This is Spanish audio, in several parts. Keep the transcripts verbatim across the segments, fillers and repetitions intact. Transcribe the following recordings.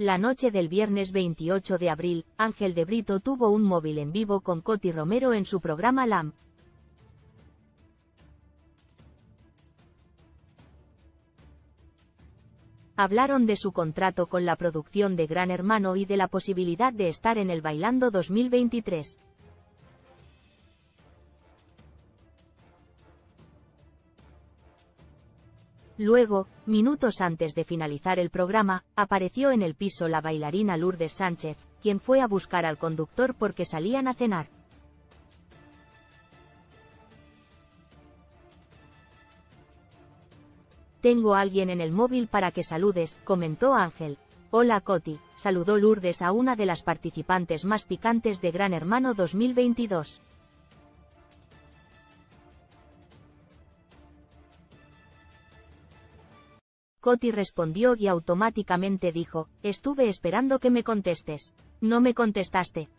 La noche del viernes veintiocho de abril, Ángel de Brito tuvo un móvil en vivo con Coti Romero en su programa L A M. Hablaron de su contrato con la producción de Gran Hermano y de la posibilidad de estar en el Bailando dos mil veintitrés. Luego, minutos antes de finalizar el programa, apareció en el piso la bailarina Lourdes Sánchez, quien fue a buscar al conductor porque salían a cenar. «Tengo a alguien en el móvil para que saludes», comentó Ángel. «Hola Coti», saludó Lourdes a una de las participantes más picantes de Gran Hermano dos mil veintidós. Coti respondió y automáticamente dijo: «Estuve esperando que me contestes. No me contestaste».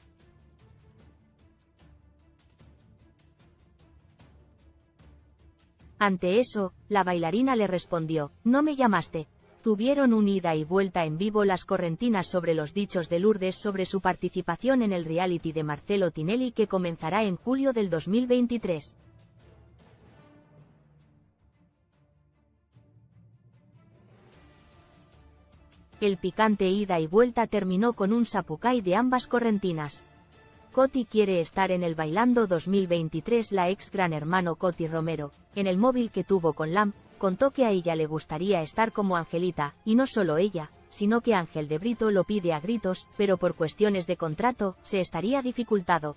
Ante eso, la bailarina le respondió: «No me llamaste». Tuvieron un ida y vuelta en vivo las correntinas sobre los dichos de Lourdes sobre su participación en el reality de Marcelo Tinelli que comenzará en julio del dos mil veintitrés. El picante ida y vuelta terminó con un sapucay de ambas correntinas. Coti quiere estar en el Bailando dos mil veintitrés. La ex Gran Hermano Coti Romero, en el móvil que tuvo con L A M, contó que a ella le gustaría estar como Angelita, y no solo ella, sino que Ángel de Brito lo pide a gritos, pero por cuestiones de contrato, se estaría dificultado.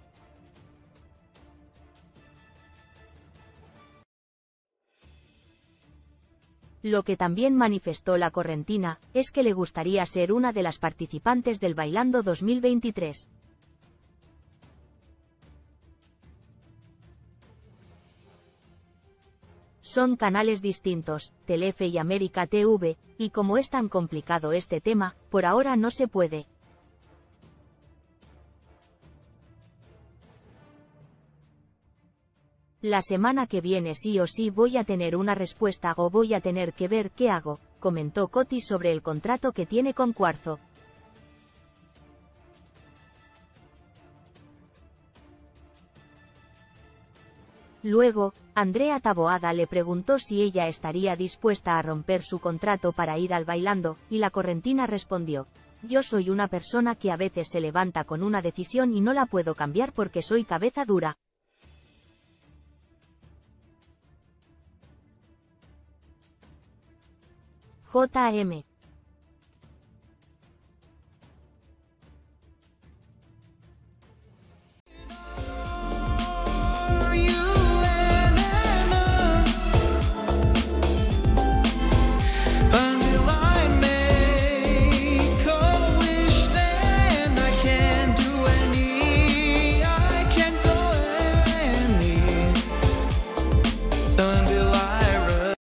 Lo que también manifestó la correntina, es que le gustaría ser una de las participantes del Bailando dos mil veintitrés. Son canales distintos, Telefe y América T V, y como es tan complicado este tema, por ahora no se puede. La semana que viene sí o sí voy a tener una respuesta o voy a tener que ver qué hago, comentó Coti sobre el contrato que tiene con Cuarzo. Luego, Andrea Taboada le preguntó si ella estaría dispuesta a romper su contrato para ir al Bailando, y la correntina respondió: «Yo soy una persona que a veces se levanta con una decisión y no la puedo cambiar porque soy cabeza dura». J M